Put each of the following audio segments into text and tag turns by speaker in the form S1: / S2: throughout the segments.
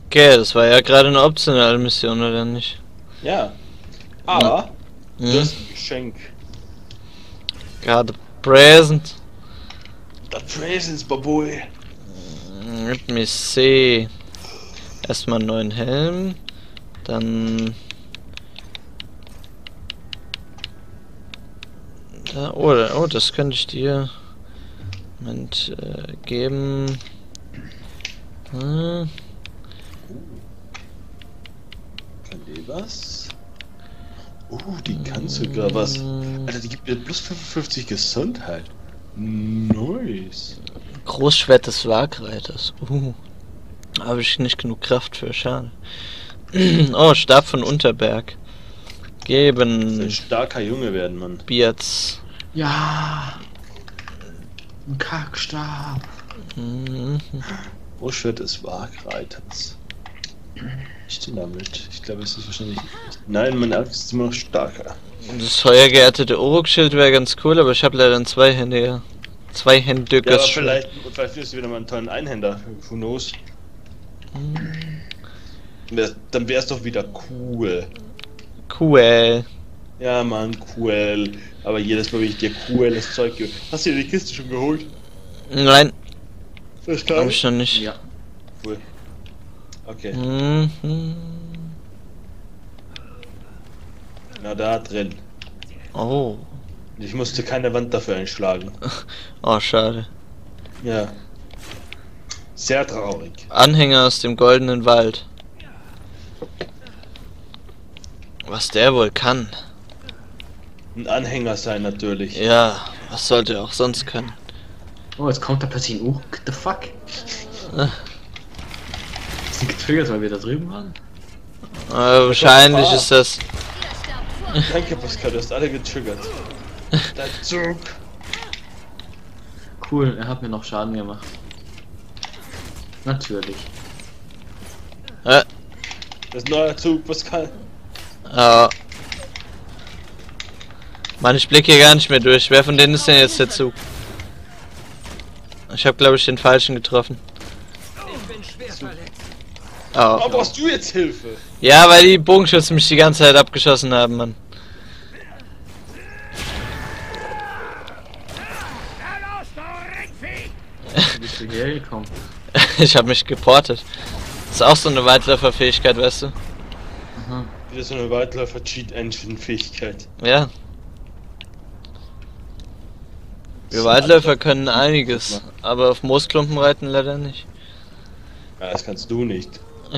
S1: Okay, das war ja gerade eine optionale Mission, oder nicht?
S2: Ja. Aber
S1: Hm.
S2: du hast ein Geschenk.
S1: Gerade present.
S2: Das Presents, Baboy.
S1: Let me see. Erstmal einen neuen Helm. Dann... Da, oh, das könnte ich dir... Moment, geben.
S2: Kann die was? Die kann sogar was. Alter, die gibt mir plus 55 Gesundheit. Nice.
S1: Großschwert des Wagreiters. Habe ich nicht genug Kraft für, schade. Oh, Stab von Unterberg. Geben.
S2: Ein starker Junge werden, Mann.
S1: Bierz.
S3: Ja. Ein Kackstab.
S2: Großschwert des Wagreiters. Ich stehe damit. Ich glaube, es ist wahrscheinlich. Nein, meine Axt ist immer noch stärker.
S1: Das feuergeertete Uruk-Schild wäre ganz cool, aber ich habe leider ein zweihändiges.
S2: Ja,
S1: Zweihändiges
S2: aber
S1: Schwert.
S2: vielleicht findest du wieder mal einen tollen Einhänder. Who knows? Dann wär's doch wieder cool.
S1: Cool.
S2: Ja, Mann, cool. Aber jedes Mal, wenn ich dir cooles Zeug gebe. Hast du dir die Kiste schon geholt?
S1: Nein,
S2: Verstanden?
S1: habe ich noch nicht.
S3: Ja.
S2: Cool. Okay. Na, da drin.
S1: Oh.
S2: Ich musste keine Wand dafür einschlagen.
S1: Oh, schade.
S2: Ja. Sehr traurig.
S1: Anhänger aus dem goldenen Wald. Was der wohl kann.
S2: Ein Anhänger sein natürlich.
S1: Ja, was sollte er auch sonst können?
S3: Oh, jetzt kommt da plötzlich ein Uruk. What the fuck? Sind getriggert, weil wir da drüben waren?
S1: Wahrscheinlich ist das...
S2: Danke, Pascal, du hast alle getriggert. Dein Zug.
S3: Cool, er hat mir noch Schaden gemacht. Natürlich.
S2: Das ist ein neuer Zug, Pascal.
S1: Mann, ich blicke hier gar nicht mehr durch. Wer von denen ist denn jetzt der Zug? Ich habe, glaube ich, den falschen getroffen. Oh.
S2: Warum brauchst du jetzt Hilfe?
S1: Ja, weil die Bogenschützen mich die ganze Zeit abgeschossen haben, Mann.
S3: Wie bist du hierher gekommen?
S1: Ich habe mich geportet. Das ist auch so eine Weitläuferfähigkeit, weißt du?
S3: Aha.
S2: Wieder so eine Weitläufer-Cheat-Engine-Fähigkeit.
S1: Ja. Wir Weitläufer können einiges, aber auf Moosklumpen reiten leider nicht.
S2: Ja, das kannst du nicht.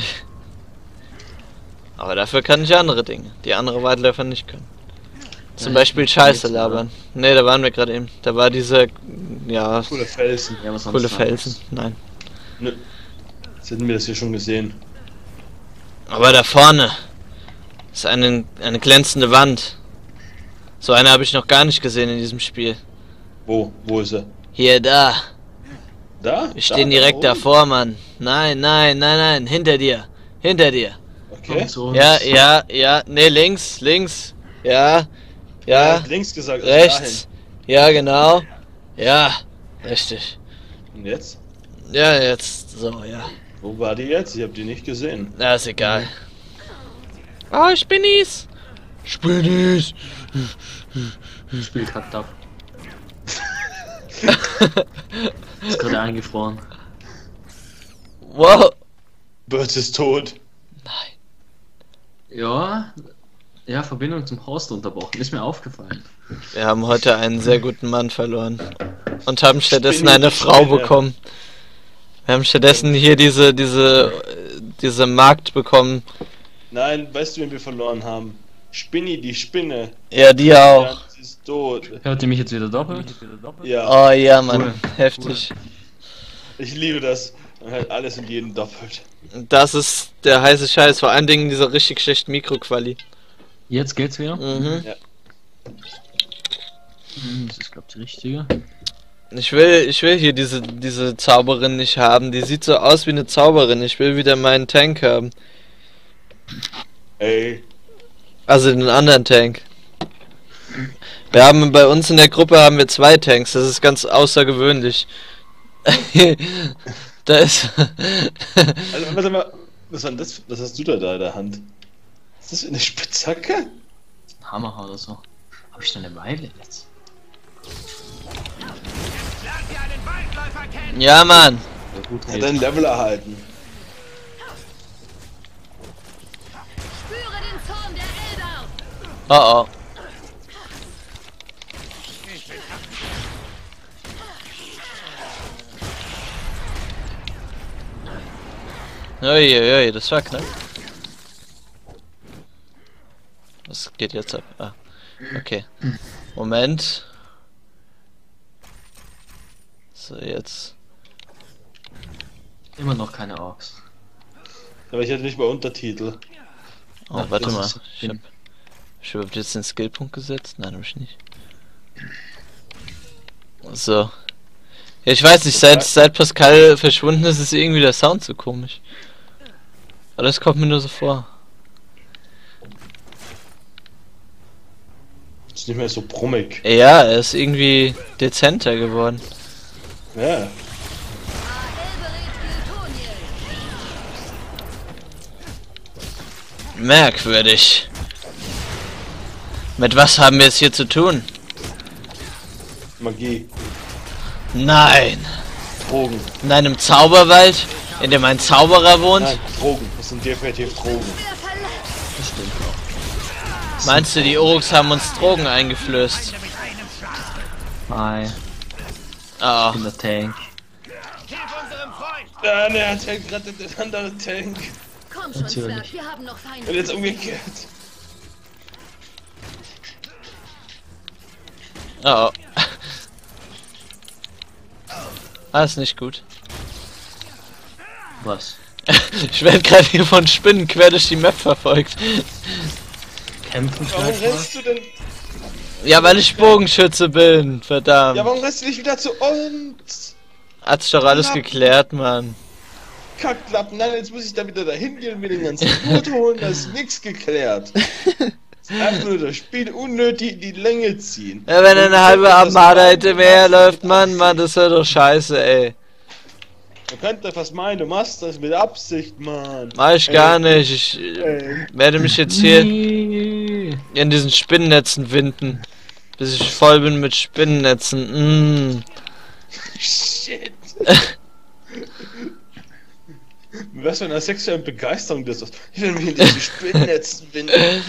S1: Aber dafür kann ich andere Dinge, die andere Weitläufer nicht können. Zum Beispiel Scheiße labern. Ne, da waren wir gerade eben. Da war dieser, ja,
S2: Coole Felsen.
S3: Ja, was
S1: coole
S3: sonst noch?
S1: Felsen. Nein.
S2: Nö. Jetzt hätten wir das hier schon gesehen.
S1: Aber da vorne ist eine glänzende Wand. So eine habe ich noch gar nicht gesehen in diesem Spiel.
S2: Wo? Wo ist er?
S1: Hier, da.
S2: Da?
S1: Wir stehen
S2: Da
S1: direkt
S2: oben?
S1: davor, Mann. Nein, nein, nein, nein. Hinter dir. Hinter dir.
S2: Okay.
S3: So,
S1: Ja, ja, ja. Ne, links, links. Ja, ja.
S2: hat links gesagt, also
S1: Rechts. Ja, genau. Ja, richtig.
S2: dahin. Und jetzt?
S1: Ja, jetzt so, ja.
S2: Wo war die jetzt? Ich hab die nicht gesehen.
S1: Na, ist egal. Oh, Spinnis. Spinnis.
S3: Spiel kackt ab. Ist gerade eingefroren.
S1: Wow.
S2: Bird ist tot.
S1: Nein.
S3: Ja. Ja, Verbindung zum Host unterbrochen. Ist mir aufgefallen.
S1: Wir haben heute einen sehr guten Mann verloren. Und haben stattdessen
S2: Spinni,
S1: eine
S2: die
S1: Frau
S2: Spinne.
S1: bekommen. Wir haben stattdessen hier diese Magd bekommen.
S2: Nein, weißt du, wen wir verloren haben? Spinni, die Spinne.
S1: Ja, die auch.
S2: Ja, sie ist tot.
S3: Hört ihr mich jetzt wieder doppelt?
S2: Ja,
S1: Oh ja, Mann.
S3: Cool.
S1: Heftig.
S2: ich liebe das. Man hört alles und jeden doppelt.
S1: Das ist der heiße Scheiß. Vor allen Dingen dieser richtig schlechten Mikroquali.
S3: Jetzt geht's wieder?
S1: Mhm.
S3: Das ist, glaube ich, die richtige.
S1: Ich will hier diese Zauberin nicht haben. Die sieht so aus wie eine Zauberin. Ich will wieder meinen Tank haben.
S2: Ey,
S1: Also den anderen Tank. Wir haben bei uns in der Gruppe haben wir 2 Tanks. Das ist ganz außergewöhnlich. Da ist.
S2: also warte mal. Was war denn das? Was hast du da in der Hand? Ist das eine Spitzhacke?
S3: Hammer oder so. Hab ich da eine Weile jetzt?
S1: Ja, Mann.
S3: Ja, gut,
S2: Hat ein Level erhalten.
S4: Spüre den Zorn der Elder!
S1: Oh oh. Uiuiui, das war knapp. Was geht jetzt ab? Ah, okay. Moment. So, jetzt.
S3: Immer noch keine Orks.
S2: Aber ich hatte nicht mal Untertitel.
S1: Oh,
S3: Ach,
S1: warte
S3: das
S1: mal.
S3: ist-
S1: Ich hab überhaupt jetzt den Skillpunkt gesetzt? Nein, hab ich nicht. So. Ja, ich weiß nicht, seit Pascal verschwunden ist, ist irgendwie der Sound so komisch. Aber das kommt mir nur so vor.
S2: Ist nicht mehr so brummig.
S1: Ja, er ist irgendwie dezenter geworden.
S2: Ja.
S4: Aelbereth Giltoniel!
S1: Merkwürdig. Mit was haben wir es hier zu tun?
S2: Magie.
S1: Nein.
S2: Drogen.
S1: In einem Zauberwald, in dem ein Zauberer wohnt?
S2: Nein, Drogen. Das sind definitiv Drogen.
S4: Wer verletzt?
S3: Das stimmt auch.
S1: Meinst du, die Uruks haben uns Drogen eingeflößt?
S3: Hi,
S1: Oh.
S3: ich bin der Tank.
S2: Ja, ne, er tankt gerade den anderen Tank.
S4: Komm schon,
S3: Natürlich.
S4: Zwerg, wir haben noch Feinde.
S2: Und jetzt umgekehrt.
S1: Oh. Ah, ist nicht gut.
S3: Was?
S1: Ich werde gerade hier von Spinnen quer durch die Map verfolgt.
S3: Kämpfen
S2: Warum
S3: vielleicht mal?
S2: rennst du denn?
S1: Ja, weil ich Bogenschütze bin, verdammt.
S2: Ja, warum rennst du nicht wieder zu uns?
S1: Hat's doch alles geklärt, Mann.
S2: Kackklappen. Nein, jetzt muss ich da wieder dahin gehen, mir den ganzen Blut holen. Da ist nichts geklärt. Einfach nur das Spiel unnötig in die Länge ziehen.
S1: Ja, wenn eine halbe
S2: Das
S1: Armada
S2: meinen,
S1: hinter mir herläuft, Mann, das wäre doch scheiße, ey.
S2: Man könnte fast meinen, du machst das mit Absicht, Mann.
S1: Mach ich gar nicht. Ich werde mich jetzt hier
S3: Nee.
S1: in diesen Spinnennetzen winden. Bis ich voll bin mit Spinnennetzen.
S2: Shit. Mit was für einer sexuellen Begeisterung das ist. Ich will mich in diese Spinnennetzen winden.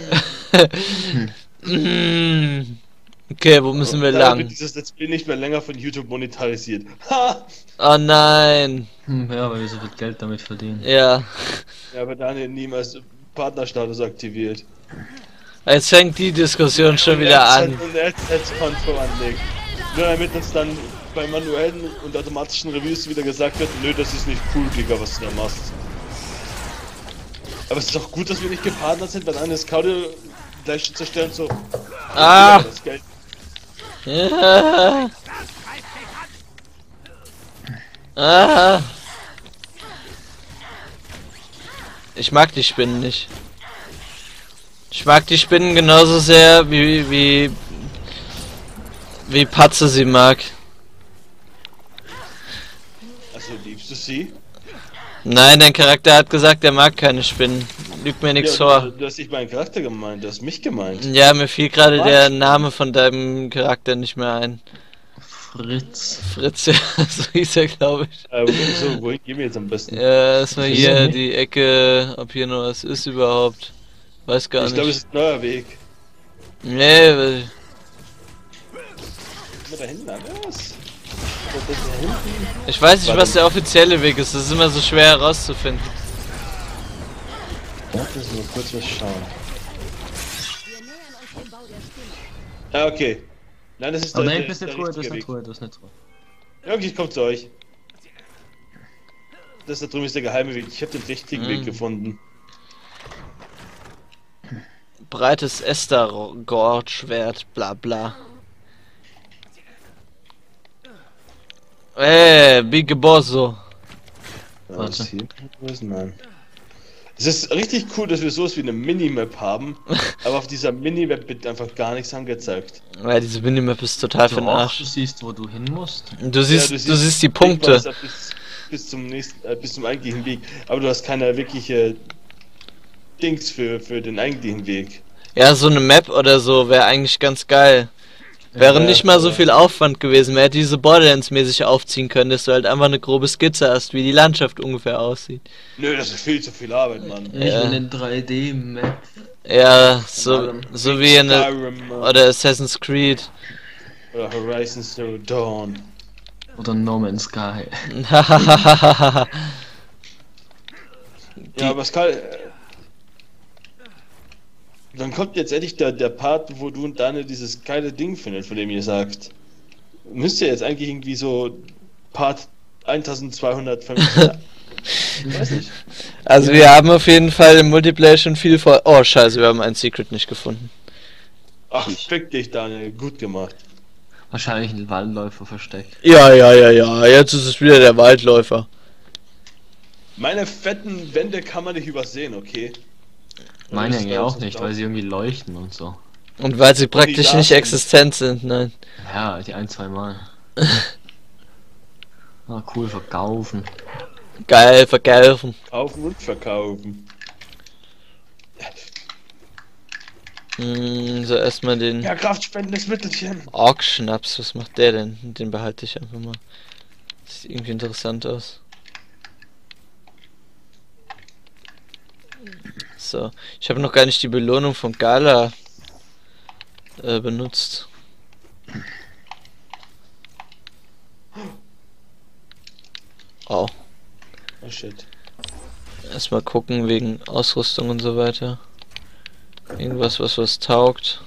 S1: Okay, wo müssen wir
S2: Damit
S1: lang?
S2: wird dieses Let's Play nicht mehr länger von YouTube monetarisiert. Ha!
S1: Oh nein.
S3: Ja, weil wir so viel Geld damit verdienen.
S1: Ja.
S2: Ja, aber Daniel niemals Partnerstatus aktiviert.
S1: Jetzt fängt die Diskussion schon wieder an.
S2: Und er hat Konto anlegt. Nur damit uns dann bei manuellen und automatischen Reviews wieder gesagt wird, nö, das ist nicht cool, Digga, was du da machst. Aber es ist doch gut, dass wir nicht gepartnert sind, wenn eine Scout gleich zu zerstören, so.
S1: Ah.
S2: Das Geld.
S1: Ja. Ah. Ich mag die Spinnen nicht. Ich mag die Spinnen genauso sehr wie Patze sie mag.
S2: Also liebst du sie?
S1: Nein, dein Charakter hat gesagt, er mag keine Spinnen. Lügt mir nichts
S2: Ja,
S1: vor.
S2: du hast nicht meinen Charakter gemeint, du hast mich gemeint.
S1: Ja, mir fiel gerade
S2: Was?
S1: der Name von deinem Charakter nicht mehr ein.
S3: Fritz.
S1: Fritz, ja, so hieß er, glaube ich.
S2: So, wohin gehen wir jetzt am besten?
S1: Ja, erstmal
S3: Ich
S1: hier
S3: nicht.
S1: die Ecke, ob hier noch was ist überhaupt. Weiß gar
S2: Ich glaube, es
S1: nicht.
S2: ist ein neuer Weg.
S1: Nee,
S2: Sind wir da hinten anders? Da hinten?
S1: ich weiß nicht,
S2: Warte.
S1: was der offizielle Weg ist. Das ist immer so schwer herauszufinden.
S2: Lass uns mal kurz was schauen.
S4: Wir nähern uns dem Bau der Spinne.
S2: Ah, okay. Nein, das ist
S3: Aber
S2: der,
S3: da
S2: der,
S3: hinten ist
S2: der
S3: eine Truhe, das ist
S2: richtige
S3: eine
S2: Weg.
S3: Truhe, das ist eine Truhe.
S2: Okay, ich komm zu euch. Das da drüben ist der geheime Weg. Ich habe den richtigen Weg gefunden.
S1: Breites Estergord-Schwert, bla bla. Big Bosso.
S3: Warte.
S2: Wo ist Mann? Es ist richtig cool, dass wir sowas wie eine Minimap haben, aber auf dieser Minimap wird einfach gar nichts angezeigt.
S1: Ja, diese Minimap ist total für den
S3: Doch,
S1: Arsch.
S3: du siehst, wo du hin musst.
S1: Du siehst,
S2: Ja,
S1: du siehst die Punkte.
S2: bis zum nächsten, bis zum eigentlichen Weg. Aber du hast keine wirkliche Dings für den eigentlichen Weg.
S1: Ja, so eine Map oder so wäre eigentlich ganz geil. Wäre
S2: Ja,
S1: nicht mal so
S2: ja.
S1: viel Aufwand gewesen. Man hätte diese Borderlands-mäßig aufziehen können, dass du halt einfach eine grobe Skizze hast, wie die Landschaft ungefähr aussieht.
S2: Nö, das ist viel zu viel Arbeit, Mann.
S3: Ich will eine 3D-Map.
S1: Ja, so wie in
S2: Skyrim, Mann.
S1: oder Assassin's Creed.
S2: Oder Horizon Zero Dawn.
S3: Oder No Man's Sky.
S2: Ja, aber Skal... Dann kommt jetzt endlich der Part, wo du und Daniel dieses geile Ding findet, von dem ihr sagt. Müsst ihr jetzt eigentlich irgendwie so Part 1250... Ich weiß nicht.
S1: Also wir haben auf jeden Fall im Multiplayer schon viel vor... Oh scheiße, wir haben ein Secret nicht gefunden.
S2: Ach, fick dich, Daniel. Gut gemacht.
S3: Wahrscheinlich ein Waldläufer versteckt.
S1: Ja, jetzt ist es wieder der Waldläufer.
S2: Meine fetten Wände kann man nicht übersehen, okay?
S3: Meine
S2: Das
S3: eigentlich
S2: ist
S3: auch
S2: ganz
S3: nicht,
S2: klar.
S3: weil sie irgendwie leuchten und so.
S1: Und weil sie praktisch
S2: da
S1: nicht
S2: sind.
S1: existent sind, nein.
S3: Ja, die ein, zwei Mal. Ah, cool, verkaufen.
S1: Geil, verkaufen.
S2: Kaufen und verkaufen.
S1: So erstmal den
S2: Ja, kraftspendendes Mittelchen.
S1: Ork-Schnaps, was macht der denn? Den behalte ich einfach mal. Sieht irgendwie interessant aus. So, ich habe noch gar nicht die Belohnung von Gala benutzt. Oh,
S2: Oh shit.
S1: erstmal gucken wegen Ausrüstung und so weiter. Irgendwas, was taugt.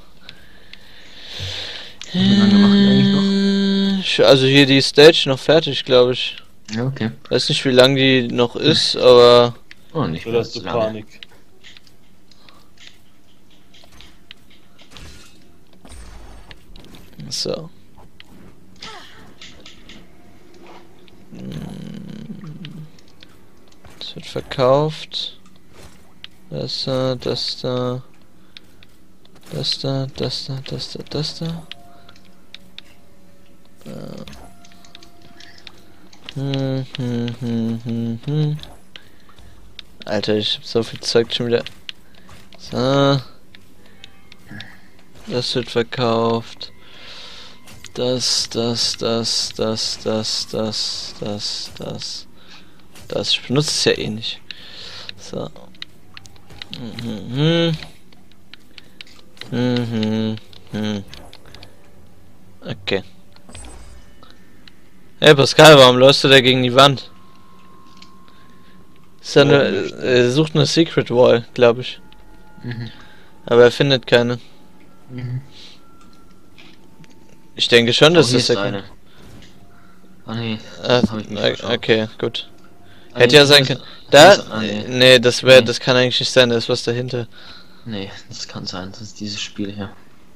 S3: Wie lange machen wir eigentlich noch?
S1: Also hier die Stage noch fertig, glaube ich.
S3: Ja, okay.
S1: Weiß nicht, wie lang die noch ist, aber
S3: Oh, nicht
S2: Oder
S3: mehr
S2: hast du
S3: so lange.
S2: Panik?
S1: so. Das wird verkauft. Das da, das da. Das da, das da, das da, das da. Alter, ich hab so viel Zeug schon wieder. So. Das wird verkauft. Das. Ich benutze es ja eh nicht. So. Okay. Hey Pascal, warum läufst du da gegen die Wand? Ist ja er sucht eine Secret Wall, glaube ich.
S3: Mhm.
S1: Aber er findet keine.
S3: Mhm.
S1: Ich denke schon, dass
S3: hier
S1: es
S3: ist eine. Ah nee, hab ich nicht geschaut.
S1: okay, gut.
S3: Ah,
S1: Hätte
S3: nee,
S1: ja sein
S3: hier
S1: können.
S3: ist-
S1: Da?
S3: hier ist- ah, nee.
S1: Nee, das
S3: Nee.
S1: kann eigentlich nicht sein, da ist was dahinter.
S3: Nee, das kann sein, das ist dieses Spiel hier.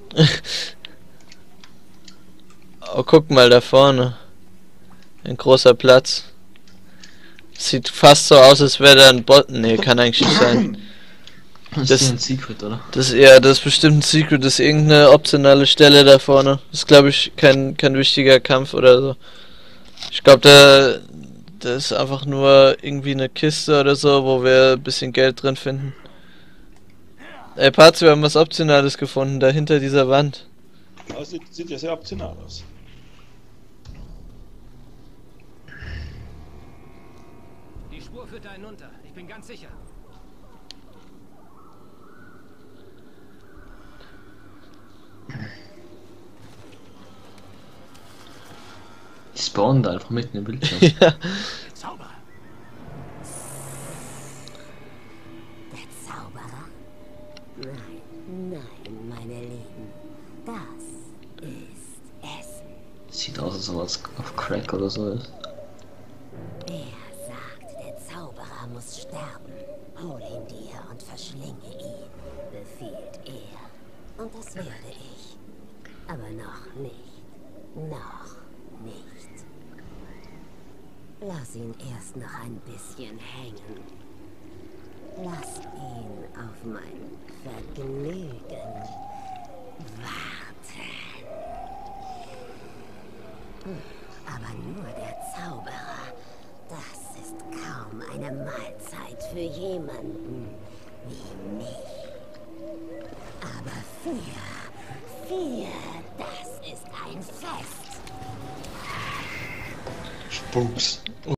S1: Oh, guck mal da vorne. Ein großer Platz. Sieht fast so aus, als wäre da ein Bot. Nee, kann eigentlich nicht sein.
S3: Das
S1: Das-
S3: ist hier ein Secret, oder?
S1: Das ist bestimmt ein Secret, das ist irgendeine optionale Stelle da vorne. Das ist, glaube ich, kein wichtiger Kampf oder so. Ich glaube, da ist einfach nur irgendwie eine Kiste oder so, wo wir ein bisschen Geld drin finden. Ey, Parz, wir haben was Optionales gefunden, da hinter dieser Wand.
S2: Das sieht ja sehr optional aus.
S5: Die Spur führt da hinunter. Ich bin ganz sicher.
S3: Die spawnen da einfach mitten im Bildschirm.
S1: Ja.
S5: Zauber.
S6: Der Zauberer? Nein, meine Lieben. Das ist Essen.
S3: Sieht aus, als ob es auf Crack oder so ist.
S6: Er sagt, der Zauberer muss sterben. Hol ihn dir und verschlinge ihn, befiehlt er. Und das werde ich. Aber noch nicht. Noch nicht. Lass ihn erst noch ein bisschen hängen. Lass ihn auf mein Vergnügen warten. Aber nur der Zauberer, das eine Mahlzeit für jemanden wie mich. Aber vier, das ist ein Fest.
S2: Spuks.